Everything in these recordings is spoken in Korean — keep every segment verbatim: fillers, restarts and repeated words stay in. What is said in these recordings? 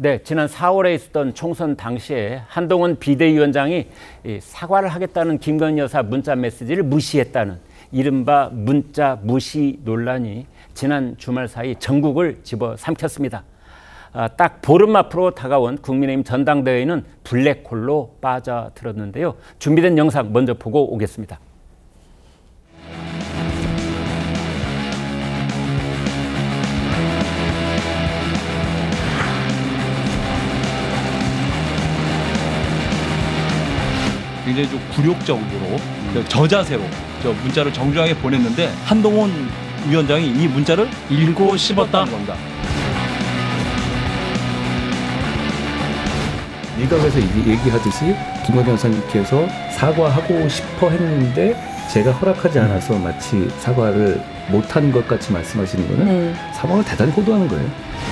네, 지난 사월에 있었던 총선 당시에 한동훈 비대위원장이 사과를 하겠다는 김건희 여사 문자 메시지를 무시했다는 이른바 문자 무시 논란이 지난 주말 사이 전국을 집어삼켰습니다. 아, 딱 보름 앞으로 다가온 국민의힘 전당대회는 블랙홀로 빠져들었는데요. 준비된 영상 먼저 보고 오겠습니다. 굉장히 좀 굴욕적으로 저자세로 저 문자를 정중하게 보냈는데 한동훈 위원장이 이 문자를 읽고 씹었다는 겁니다. 일각에서 얘기하듯이 김건희 여사님께서 사과하고 싶어 했는데 제가 허락하지 않아서 마치 사과를 못한 것 같이 말씀하시는 거는 음. 사과를 대단히 호도하는 거예요.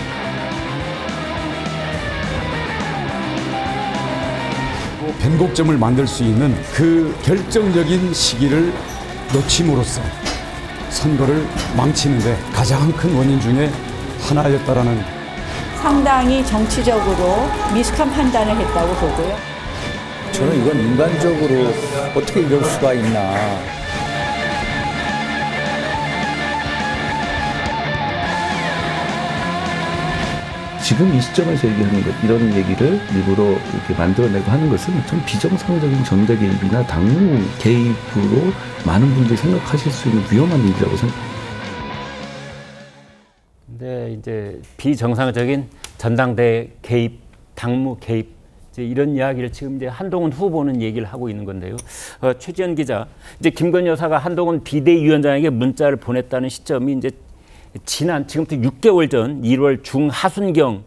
변곡점을 만들 수 있는 그 결정적인 시기를 놓침으로써 선거를 망치는데 가장 큰 원인 중에 하나였다라는 상당히 정치적으로 미숙한 판단을 했다고 보고요. 저는 이건 인간적으로 어떻게 이럴 수가 있나. 지금 이 시점에서 얘기하는 것, 이런 얘기를 일부러 이렇게 만들어내고 하는 것은 좀 비정상적인 전대 개입이나 당무 개입으로 많은 분들이 생각하실 수 있는 위험한 일이라고 생각합니다. 네, 이제 비정상적인 전당대회 개입, 당무 개입 이제 이런 이야기를 지금 이제 한동훈 후보는 얘기를 하고 있는 건데요. 어, 최지연 기자, 이제 김건희 여사가 한동훈 비대위원장에게 문자를 보냈다는 시점이 이제 지난 지금부터 육 개월 전 일월 중하순경에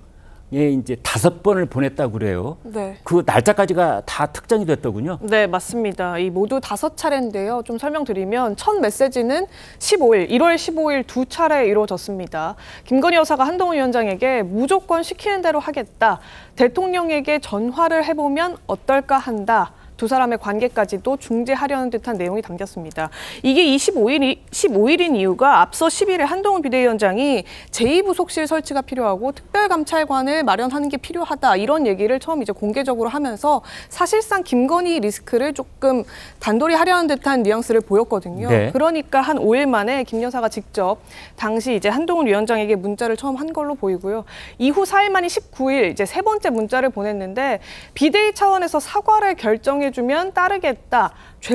이제 다섯 번을 보냈다고 그래요. 네. 그 날짜까지가 다 특정이 됐더군요. 네, 맞습니다. 이 모두 다섯 차례인데요. 좀 설명드리면 첫 메시지는 십오일, 일월 십오일 두 차례 이루어졌습니다. 김건희 여사가 한동훈 위원장에게 무조건 시키는 대로 하겠다. 대통령에게 전화를 해보면 어떨까 한다. 두 사람의 관계까지도 중재하려는 듯한 내용이 담겼습니다. 이게 이 십오일이, 십오일인 이유가 앞서 십일에 한동훈 비대위원장이 제이 부속실 설치가 필요하고 특별감찰관을 마련하는 게 필요하다. 이런 얘기를 처음 이제 공개적으로 하면서 사실상 김건희 리스크를 조금 단돌이 하려는 듯한 뉘앙스를 보였거든요. 네. 그러니까 한 오일 만에 김 여사가 직접 당시 이제 한동훈 위원장에게 문자를 처음 한 걸로 보이고요. 이후 사일 만인 십구일 이제 세 번째 문자를 보냈는데 비대위 차원에서 사과를 결정해 주면 따르겠다,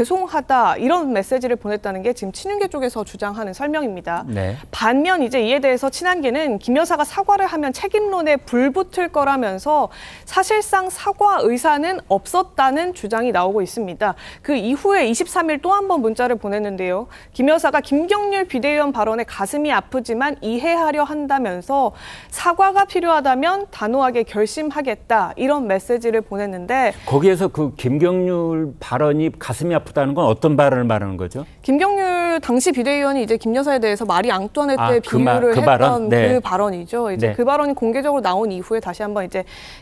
죄송하다 이런 메시지를 보냈다는 게 지금 친윤계 쪽에서 주장하는 설명입니다. 네. 반면 이제 이에 대해서 친한계는 김 여사가 사과를 하면 책임론에 불붙을 거라면서 사실상 사과 의사는 없었다는 주장이 나오고 있습니다. 그 이후에 이십삼일 또 한 번 문자를 보냈는데요. 김 여사가 김경률 비대위원 발언에 가슴이 아프지만 이해하려 한다면서 사과가 필요하다면 단호하게 결심하겠다 이런 메시지를 보냈는데 거기에서 그 김경률 발언이 가슴이 아프다는 건 어떤 발언을 말하는 거죠? 김경률 당시 비대위원이 이제 김 여사에 대해서 마리 앙뚜아네트 아, 때 그 비유를 그 했던 발언? 네. 그 발언이죠. 이제 네. 그 발언이 공개적으로 나온 이후에 다시 한번 이제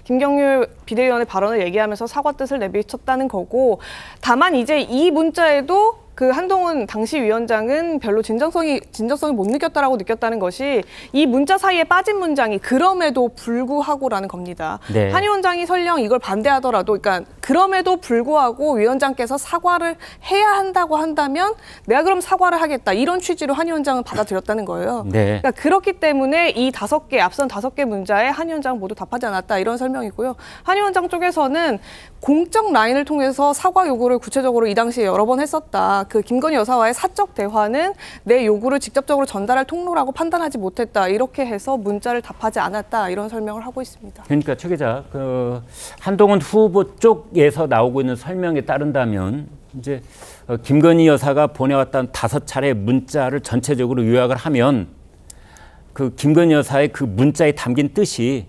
김경률 비대위원의 발언을 얘기하면서 사과 뜻을 내비쳤다는 거고, 다만 이제 이 문자에도 그 한동훈 당시 위원장은 별로 진정성이 진정성을 못 느꼈다라고 느꼈다는 것이 이 문자 사이에 빠진 문장이 그럼에도 불구하고라는 겁니다. 네. 한 위원장이 설령 이걸 반대하더라도, 그러니까 그럼에도 불구하고 위원장께서 사과를 해야 한다고 한다면 내가 그럼 사과를 하겠다 이런 취지로 한 위원장은 받아들였다는 거예요. 네. 그러니까 그렇기 때문에 이 다섯 개 앞선 다섯 개 문자에 한 위원장 모두 답하지 않았다 이런 설명이고요. 한 위원장 쪽에서는 공적 라인을 통해서 사과 요구를 구체적으로 이 당시에 여러 번 했었다. 그 김건희 여사와의 사적 대화는 내 요구를 직접적으로 전달할 통로라고 판단하지 못했다. 이렇게 해서 문자를 답하지 않았다. 이런 설명을 하고 있습니다. 그러니까 최 기자, 그 한동훈 후보 쪽에서 나오고 있는 설명에 따른다면 이제 김건희 여사가 보내왔던 다섯 차례 문자를 전체적으로 요약을 하면 그 김건희 여사의 그 문자에 담긴 뜻이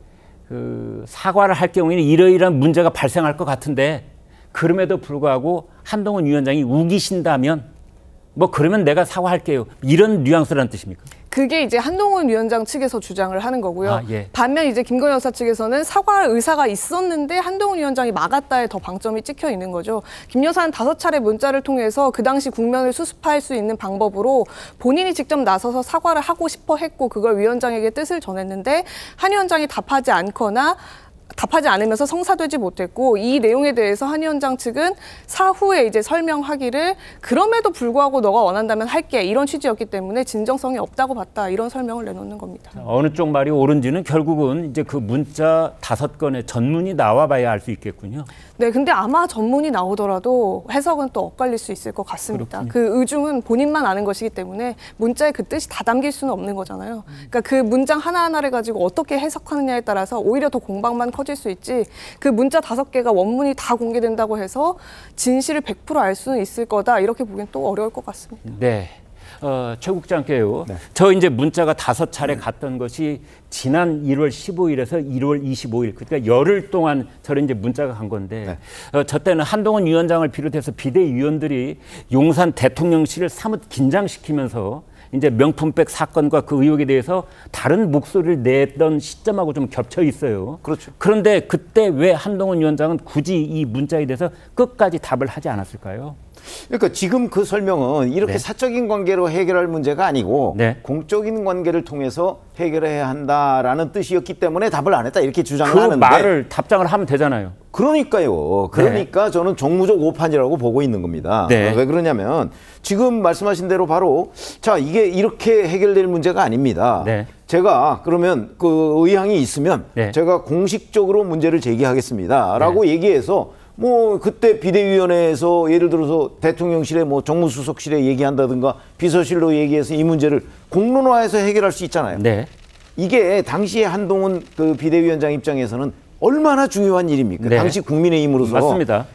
그 사과를 할 경우에는 이러이러한 문제가 발생할 것 같은데 그럼에도 불구하고 한동훈 위원장이 우기신다면 뭐 그러면 내가 사과할게요. 이런 뉘앙스라는 뜻입니까? 그게 이제 한동훈 위원장 측에서 주장을 하는 거고요. 아, 예. 반면 이제 김건희 여사 측에서는 사과할 의사가 있었는데 한동훈 위원장이 막았다에 더 방점이 찍혀 있는 거죠. 김 여사는 다섯 차례 문자를 통해서 그 당시 국면을 수습할 수 있는 방법으로 본인이 직접 나서서 사과를 하고 싶어 했고 그걸 위원장에게 뜻을 전했는데 한 위원장이 답하지 않거나 답하지 않으면서 성사되지 못했고 이 내용에 대해서 한 위원장 측은 사후에 이제 설명하기를 그럼에도 불구하고 너가 원한다면 할게 이런 취지였기 때문에 진정성이 없다고 봤다 이런 설명을 내놓는 겁니다. 어느 쪽 말이 옳은지는 결국은 이제 그 문자 다섯 건의 전문이 나와봐야 알 수 있겠군요. 네, 근데 아마 전문이 나오더라도 해석은 또 엇갈릴 수 있을 것 같습니다. 그렇군요. 그 의중은 본인만 아는 것이기 때문에 문자에 그 뜻이 다 담길 수는 없는 거잖아요. 그러니까 그 문장 하나하나를 가지고 어떻게 해석하느냐에 따라서 오히려 더 공방만 커질 수 있지 그 문자 다섯 개가 원문이 다 공개된다고 해서 진실을 백 퍼센트 알 수는 있을 거다 이렇게 보기엔 또 어려울 것 같습니다. 네. 어, 최 국장께요. 네. 저 이제 문자가 다섯 차례 갔던 것이 지난 일월 십오일에서 일월 이십오일, 그러니까 열흘 동안 저는 이제 문자가 간 건데, 네. 어, 저 때는 한동훈 위원장을 비롯해서 비대위원들이 용산 대통령실을 사뭇 긴장시키면서 이제 명품백 사건과 그 의혹에 대해서 다른 목소리를 냈던 시점하고 좀 겹쳐 있어요. 그렇죠. 그런데 그때 왜 한동훈 위원장은 굳이 이 문자에 대해서 끝까지 답을 하지 않았을까요? 그러니까 지금 그 설명은 이렇게 네. 사적인 관계로 해결할 문제가 아니고 네. 공적인 관계를 통해서 해결해야 한다라는 뜻이었기 때문에 답을 안 했다 이렇게 주장을 그 하는데 그 말을 답장을 하면 되잖아요. 그러니까요. 그러니까 네. 저는 정무적 오판이라고 보고 있는 겁니다. 네. 왜 그러냐면 지금 말씀하신 대로 바로 자 이게 이렇게 해결될 문제가 아닙니다. 네. 제가 그러면 그 의향이 있으면 네. 제가 공식적으로 문제를 제기하겠습니다라고 네. 얘기해서 뭐 그때 비대위원회에서 예를 들어서 대통령실에 뭐 정무수석실에 얘기한다든가 비서실로 얘기해서 이 문제를 공론화해서 해결할 수 있잖아요. 네. 이게 당시에 한동훈 그 비대위원장 입장에서는 얼마나 중요한 일입니까? 네. 당시 국민의힘으로서 맞습니다.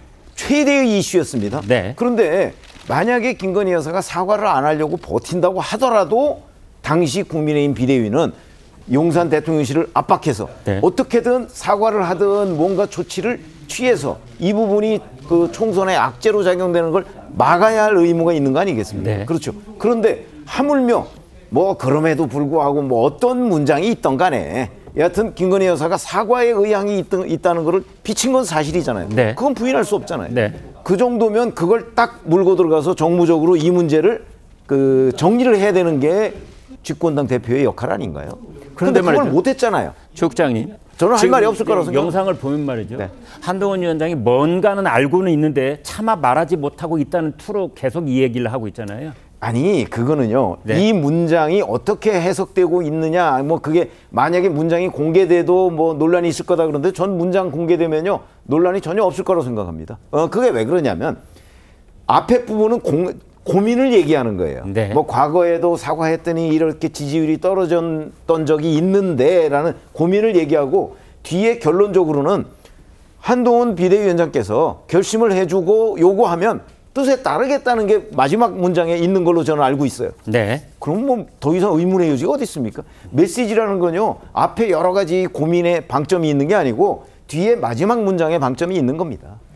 최대의 이슈였습니다. 네. 그런데 만약에 김건희 여사가 사과를 안 하려고 버틴다고 하더라도 당시 국민의힘 비대위는 용산 대통령실을 압박해서 네. 어떻게든 사과를 하든 뭔가 조치를 취해서 이 부분이 그 총선에 악재로 작용되는 걸 막아야 할 의무가 있는 거 아니겠습니까? 네. 그렇죠. 그런데 하물며 뭐 그럼에도 불구하고 뭐 어떤 문장이 있던 간에 여하튼 김건희 여사가 사과의 의향이 있던, 있다는 거를 비친 건 사실이잖아요. 네. 그건 부인할 수 없잖아요. 네. 그 정도면 그걸 딱 물고 들어가서 정무적으로 이 문제를 그 정리를 해야 되는 게 집권당 대표의 역할 아닌가요? 그런데 그걸 못했잖아요. 최 국장님. 저는 할 말이 없을 거라고 생각합니다. 영상을 보면 말이죠. 네. 한동훈 위원장이 뭔가는 알고는 있는데 차마 말하지 못하고 있다는 투로 계속 이 얘기를 하고 있잖아요. 아니 그거는요. 네. 이 문장이 어떻게 해석되고 있느냐. 뭐 그게 만약에 문장이 공개돼도 뭐 논란이 있을 거다 그런데 전 문장 공개되면요. 논란이 전혀 없을 거라고 생각합니다. 어, 그게 왜 그러냐면 앞에 부분은 공, 고민을 얘기하는 거예요. 네. 뭐 과거에도 사과했더니 이렇게 지지율이 떨어졌던 적이 있는데 라는 고민을 얘기하고 뒤에 결론적으로는 한동훈 비대위원장께서 결심을 해주고 요구하면 뜻에 따르겠다는 게 마지막 문장에 있는 걸로 저는 알고 있어요. 네. 그럼 뭐 더 이상 의문의 여지가 어디 있습니까? 메시지라는 건요. 앞에 여러 가지 고민의 방점이 있는 게 아니고 뒤에 마지막 문장에 방점이 있는 겁니다.